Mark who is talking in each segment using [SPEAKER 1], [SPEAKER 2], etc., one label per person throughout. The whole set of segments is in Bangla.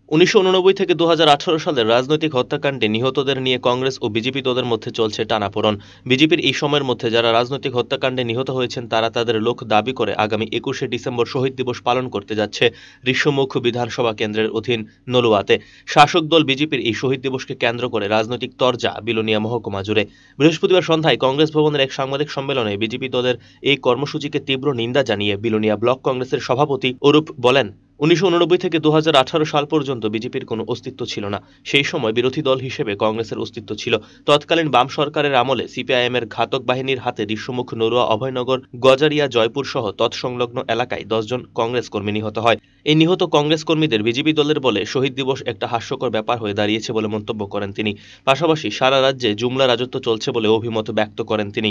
[SPEAKER 1] 1989 থেকে 2018 সালের রাজনৈতিক হত্যাকাণ্ডে নিহতদের নিয়ে কংগ্রেস ও বিজেপি দলের মধ্যে চলছে টানাপোড়েন। বিজেপির এই সময়ের মধ্যে যারা রাজনৈতিক হত্যাকাণ্ডে নিহত হয়েছেন তারা তাদের লোক দাবি করে আগামী 21শে ডিসেম্বর শহীদ দিবস পালন করতে যাচ্ছে ঋষ্যমুখ বিধানসভা কেন্দ্রের অধীন নলুয়াতে। শাসক দল বিজেপির এই শহীদ দিবসকে কেন্দ্র করে রাজনৈতিক তরজা বিলোনিয়া মহকুমা জুড়ে। বৃহস্পতিবার সন্ধ্যায় কংগ্রেস ভবনের এক সাংবাদিক সম্মেলনে বিজেপি দলের এই কর্মসূচিকে তীব্র নিন্দা জানিয়ে বিলোনিয়া ব্লক কংগ্রেসের সভাপতি অরূপ বলেন, 1989 থেকে 2018 সাল পর্যন্ত বিজেপির কোনো অস্তিত্ব ছিল না। সেই সময় বিরোধী দল হিসেবে কংগ্রেসের অস্তিত্ব ছিল। তৎকালীন বাম সরকারের আমলে সিপিআইএমের ঘাতক বাহিনীর হাতে ঋষ্যমুখ, নড়ুয়া, অভয়নগর, গজারিয়া, জয়পুর সহ তৎসংলগ্ন এলাকায় 10 জন কংগ্রেস কর্মী নিহত হয়। এই নিহত কংগ্রেস কর্মীদের বিজেপি দলের বলে শহীদ দিবস একটা হাস্যকর ব্যাপার হয়ে দাঁড়িয়েছে বলে মন্তব্য করেন তিনি। পাশাপাশি সারা রাজ্যে জুমলা রাজত্ব চলছে বলে অভিমত ব্যক্ত করেন তিনি।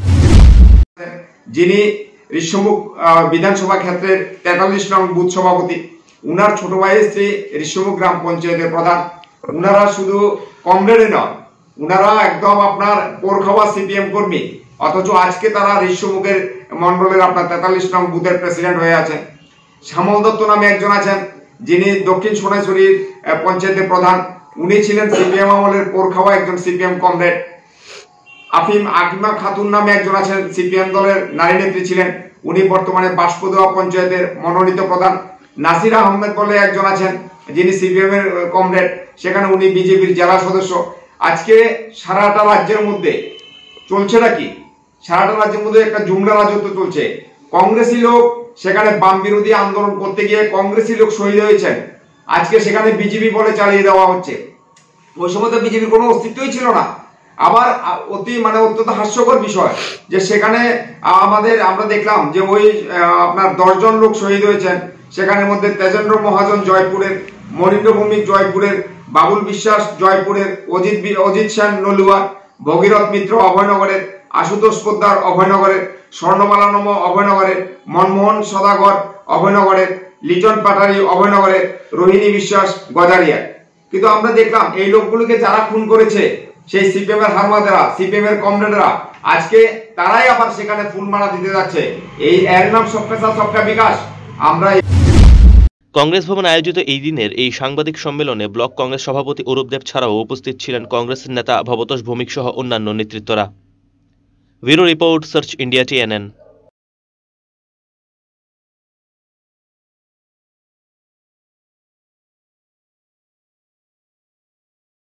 [SPEAKER 2] যিনি ঋষ্যমুখ বিধানসভা ক্ষেত্রের 43 নং বুথ সভাপতি, উনার ছোট ভাই স্ত্রী ঋষ্যমুখ গ্রাম পঞ্চায়েতের প্রধান। উনারা শুধু কমরেডে নয়, উনারা একদম আপনার পোরখাওয়া সিপিএম কর্মী, অথচ আজকে তারা ঋষ্যমুখের মন্ডলের আপনার 43 নং বুথের প্রেসিডেন্ট হয়ে আছেন। শ্যামল দত্ত নামে একজন আছেন, যিনি দক্ষিণ সোনাইছড়ির পঞ্চায়েতের প্রধান। উনি ছিলেন সিপিএম আমলের পোরখাওয়া একজন সিপিএম কমরেড। আকিমা খাতুন নামে একজন আছেন, সিপিএম দলের নারী নেত্রী ছিলেন, উনি বর্তমানে বাষ্পদোয়া পঞ্চায়েতের মনোনীত প্রধান। নাসির আহমেদ বলে একজন আছেন, যিনি সিপিএম এর কমরেড, সেখানে উনি বিজেপির জেলা সদস্য। আজকে সারাটা রাজ্যের মধ্যে চলছেটা কি? সারাটা রাজ্যের মধ্যে একটা জুমলা রাজত্ব চলছে। কংগ্রেসি লোক সেখানে বাম বিরোধী আন্দোলন করতে গিয়ে কংগ্রেসি লোক শহীদ হয়েছেন, আজকে সেখানে বিজেপি বলে চালিয়ে দেওয়া হচ্ছে। ওই সময় তো বিজেপির কোনো অস্তিত্বই ছিল না। আবার অত্যন্ত হাস্যকর বিষয় যে সেখানে আমরা দেখলাম যে ওই আপনার 10 জন লোক শহীদ হয়েছেন। সেখানের মধ্যে তেজেন্দ্র মহাজন জয়পুরের, মনীন্দ্র ভৌমিক জয়পুরের, বাবুল বিশ্বাস জয়পুরের, অজিত সেন নলুয়া, ভগীরথ মিত্র অভয়নগরের, আশুতোষ পোদ্দার অভয়নগরের, স্বর্ণমালা নম অভয়নগরের, মনমোহন সদাগর অভয়নগরের, লিটন পাটারি অভয়নগরের, রোহিণী বিশ্বাস গজারিয়া। কিন্তু আমরা দেখলাম এই লোকগুলোকে যারা খুন করেছে সেই সিপিএম এর হারমাদেরা, সিপিএম এর কমরেডরা, আজকে তারাই আবার সেখানে ফুলমালা দিতে যাচ্ছে। এর নাম সবকা সাথ সবকা বিকাশ। আমরা
[SPEAKER 1] কংগ্রেস ভবনে আয়োজিত এই দিনের এই সাংবাদিক সম্মেলনে ব্লক কংগ্রেস সভাপতি অরূপ দেব ছাড়াও উপস্থিত ছিলেন কংগ্রেসের নেতা ভবতোষ ভৌমিক সহ অন্যান্য নেতৃত্বরা। Bureau report, search India TNN।